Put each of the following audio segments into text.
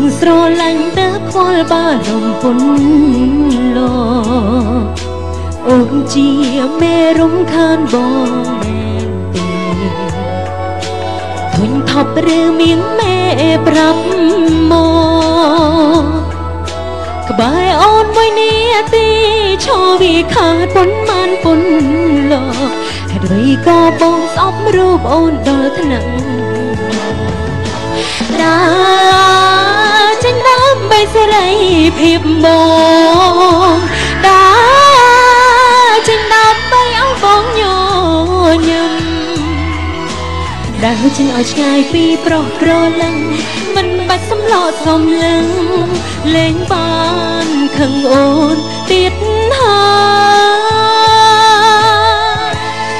ស្រឡាញ់តែខ្វល់បារម្ភពន្លអូនជាមេរំខានបងមែនទេធុញថប់ឬមានមេប្រាប់មកក្បែរអូនមួយនេះទីឈរវាខាតប៉ុន្មានពុនលហេតុអ្វីក៏បងស្អប់រូបអូនដល់ថ្នាក់ដើរចេញដើម្បីសេរីភាពបងដើរចេញដើម្បីឲ្យបងញញឹមដើរចេញឲ្យឆ្ងាយពីប្រុសក្រឡឹងមិនបាច់សំឡោតសំឡឹងលេងបានខឹងអូនទៀតហើយ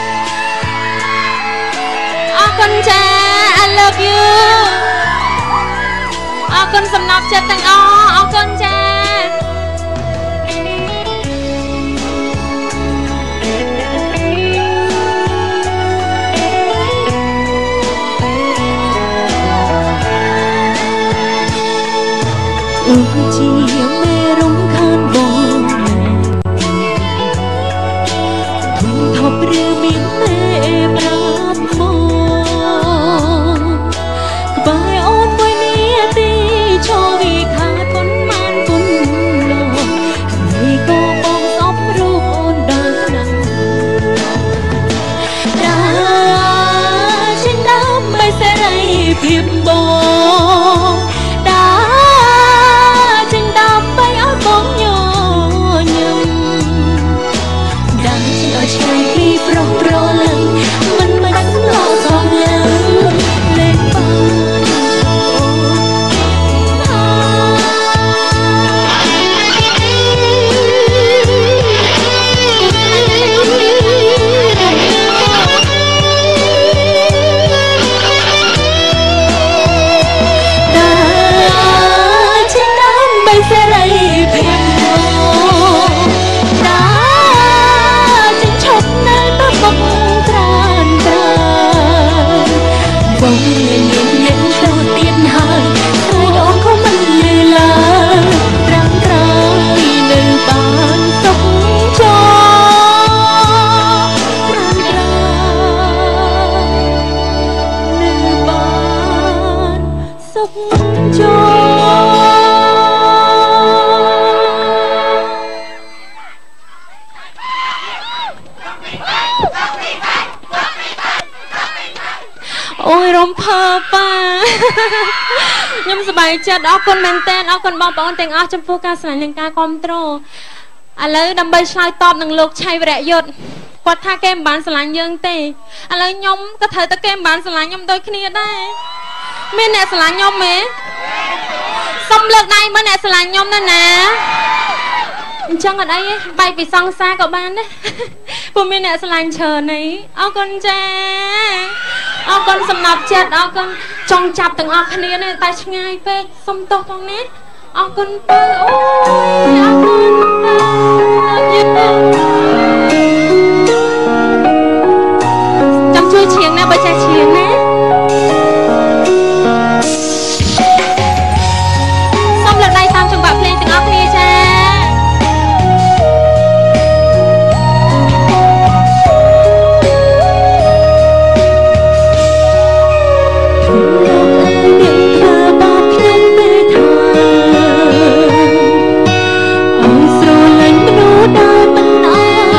អរគុណចា I love you អរគុណសំណប់ចិត្តទាំងអស់អរគុណចាអូនជាមេរំខានបងធុញថប់ឬមានមេប្រាប់មកក្បែរអូនមួយនេះទីឈរវាខាតប៉ុន្មានពុនលហើយក៏បងស្អប់រូបអូនដល់ថ្នាក់ដើរចេញដើម្បីសេរីភាពបងដើរចេញដើម្បីឲ្យបងញញឹមដើរចេញឲ្យឆ្ងាយពីប្រុសប្រឡឹងមិនបាច់សំឡោតសំឡឹងលេងបានសេរីភាពមកដើរចេញឈប់នៅទៅបងត្រានត្រានបងមានមានទៅទៀតហើយហើយអូនក៏មិនលឺឡើយត្រាំត្រាយនៅបានសុខចោត្រាំត្រាយនៅបានសុខចោអូយរំភើបប៉ាខ្ញុំសប្បាយចិត្តអរគុណមែនតើអរគុណបងប្អូនទាំងអស់ចំពោះការស្នើនិងការគាំទ្រឥឡូវដើម្បីឆ្លើយតបនឹងលោកឆៃវរយុទ្ធគាត់ថាគេមិនបានស្រឡាញ់យើងទេឥឡូវខ្ញុំក៏ត្រូវតែគេមិនបានស្រឡាញ់ខ្ញុំដូចគ្នាដែរមានអ្នកស្រឡាញ់ខ្ញុំទេសុំលើកដៃមើលអ្នកស្រឡាញ់ខ្ញុំណាណាអញ្ចឹងអត់អីទេបែកពីសង្សារក៏បានដែរព្រោះមានអ្នកស្រឡាញ់ច្រើននេះអរគុណចាអរគុណសំណប់ចិត្តអរគុណចង់ចាប់ទាំងអស់គ្នានេះតែឆ្ងាយពេកសុំទោសផងណាអរគុណពើអូយអរគុណចាំជួយច្រៀងណាបើចេះច្រៀងណាសុំលើកដៃតាមចង្វាក់ភ្លេងទាំងអស់គ្នាចាដើរមិនអ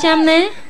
ចាំណា